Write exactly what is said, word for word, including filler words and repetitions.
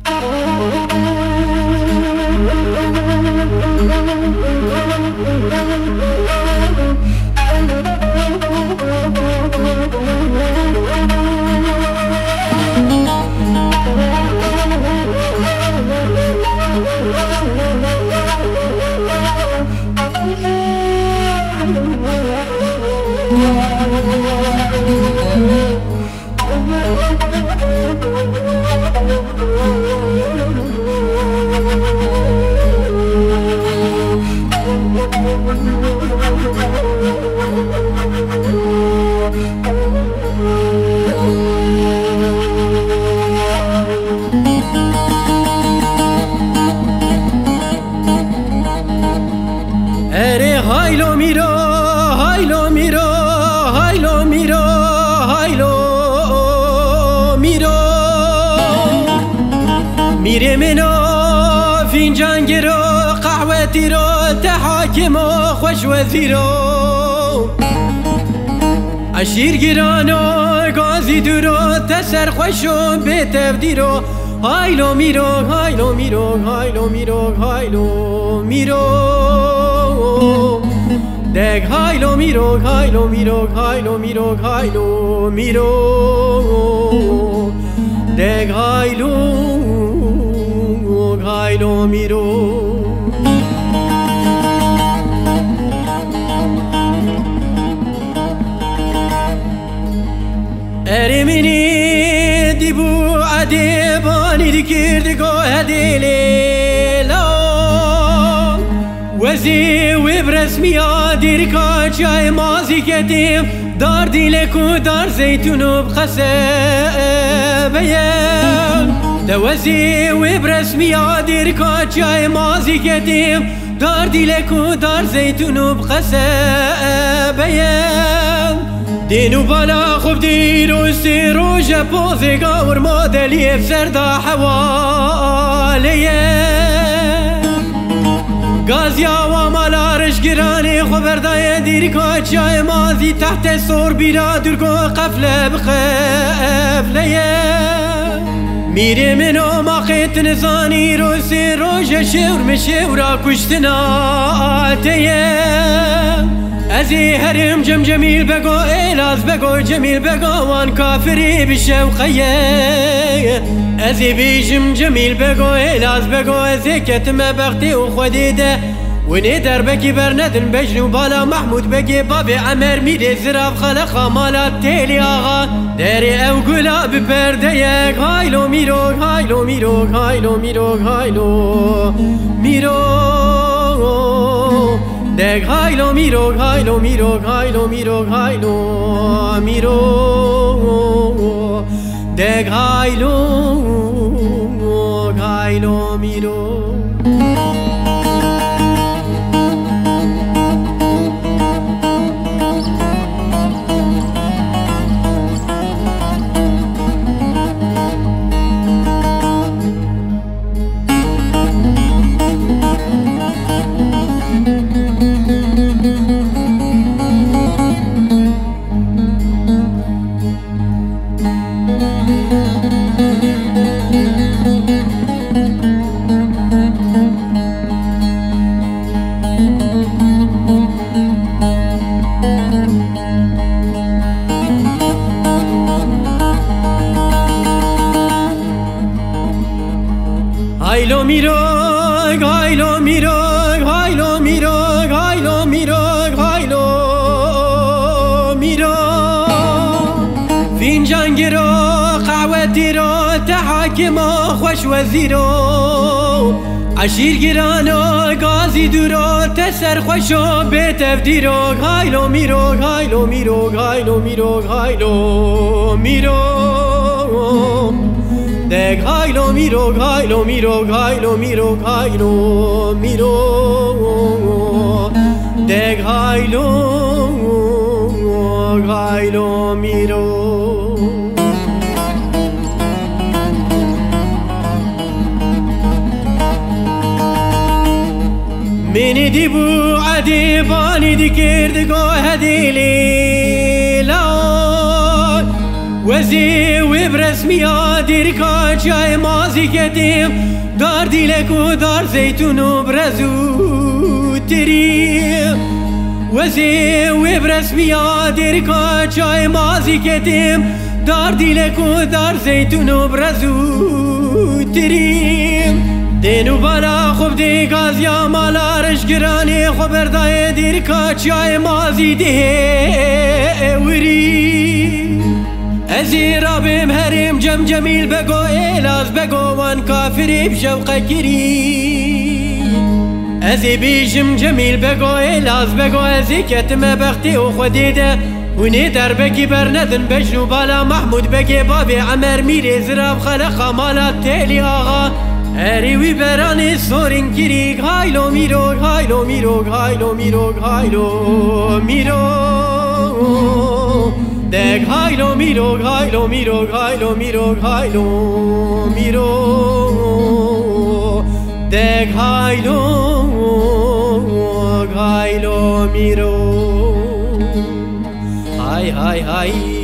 اره هایلو میرو هایلو میرو هایلو میرو هایلو میرو میره منو فنجان گرو قهوتی رو تحاکم و خوش وزیرو عشیر گرانو گازی درو تسر خوشو به تبدیرو هایلو میرو هایلو میرو هایلو میرو هایلو میرو دگ هایلو میرو هایلو میرو هایلو میرو هایلو میرو دگ هایلو هایلو میرو اری منی دیبو ادیبانی دیکردگو هدیلیلا وزی و برسمیا دیرکا چای مازی کتیم دار دیلکو دار زیتونو بخسه بیم دوزی و برسمیا دیرکا چای مازی کتیم دار دیلکو دار زیتونو بخسه بیم دینو بالا خوب دیرو سی روژ پوزی گاور مادلی بسردا حوالیه گازیا و مالارش گرانی خبردای دیرکا چای مازی تحت سور بیرا درگو قفله بخفلیه میره منو ماقیت نزانی رو سی روژ شور مشورا کشتنا آتیه ازی هرم جم جمیل بگو ایلاز بگو جمیل بگو وان کافری بشوقیه ازی بیجم جمیل بگو ایلاز بگو ازی کتم بغتی و خودیده ونی دربکی برندن بجنو بالا محمود بگی بابی عمر میری زراف خلق مالات تیلی آغا داری او گلا بپرده یک هایلو میرو هایلو میرو هایلو میرو هایلو میرو دگ هایلو میرو هایلو میرو هایلو میرو هایلو میرو دگ هایلو هایلو میرو هایلو میرو هایلو میرو هایلو میرو هایلو میرو هایلو میرو فنجان گرو قهوتی رو تحاکم خوش وزیرو عشیر گرانو گازی درو تسر خوشو به تبدیرو هایلو میرو هایلو میرو هایلو میرو هایلو میرو دگ هایلو میرو هایلو میرو هایلو میرو هایلو میرو دگ هایلو هایلو میرو منی دیبو عدیبانی دی کردگو هدیلی لا وزي وبرسمية ديركا جاي مازي كتيم دار ديلك ودار زيتون وبرزو تريم وزي وبرسمية ديركا جاي مازي كتيم دار ديلك ودار زيتون وبرزو تريم دينو بالا خوب دي غازيا مالا رشگراني خبر داي ديركا جاي مازي دي وري ازي رابم هرم جم جميل بگو الاز بگو وان كافري بشوق كري ازي بيجم جميل بگو الاز بگو ازي كتم بختي وخديده وني دربكي برندن بجنو بالا محمود بگي بابي عمر ميري زراب خلق مالات تيلي آغا اريوي براني سورين كيريك هايلو ميروك هايلو ميروك هايلو ميروك هايلو ميروك دك هايلو ميروك هايلو ميروك هايلو ميروك هايلو ميروك دك هايلو هايلو ميروك هاي هاي هاي